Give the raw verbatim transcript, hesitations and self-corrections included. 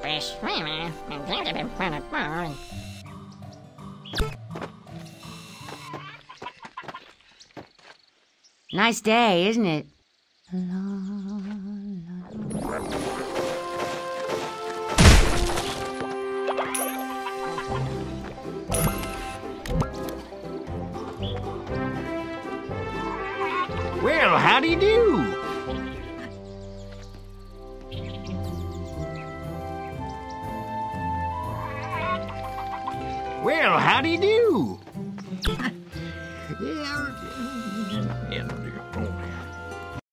fish. Nice day, isn't it? Well, howdy do. Well, howdy do. Yeah,